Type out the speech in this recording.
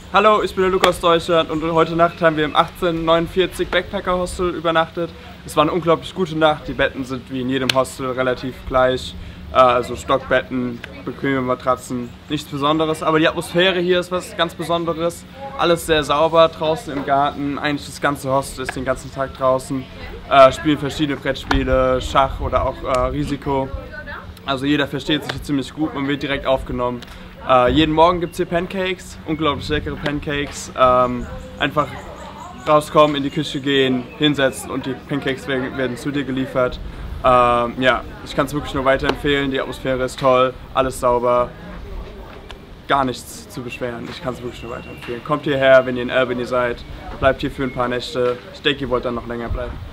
Hallo, ich bin der Lukas Deutschland und heute Nacht haben wir im 1849 Backpacker Hostel übernachtet. Es war eine unglaublich gute Nacht, die Betten sind wie in jedem Hostel relativ gleich, also Stockbetten, bequeme Matratzen, nichts Besonderes, aber die Atmosphäre hier ist was ganz Besonderes. Alles sehr sauber, draußen im Garten, eigentlich das ganze Hostel ist den ganzen Tag draußen, spielen verschiedene Brettspiele, Schach oder auch Risiko. Also jeder versteht sich hier ziemlich gut, man wird direkt aufgenommen. Jeden Morgen gibt es hier Pancakes, unglaublich leckere Pancakes. Einfach rauskommen, in die Küche gehen, hinsetzen und die Pancakes werden zu dir geliefert. Ja, ich kann es wirklich nur weiterempfehlen, die Atmosphäre ist toll, alles sauber, gar nichts zu beschweren. Ich kann es wirklich nur weiterempfehlen. Kommt hierher, wenn ihr in Albany seid, bleibt hier für ein paar Nächte. Ich denke, ihr wollt dann noch länger bleiben.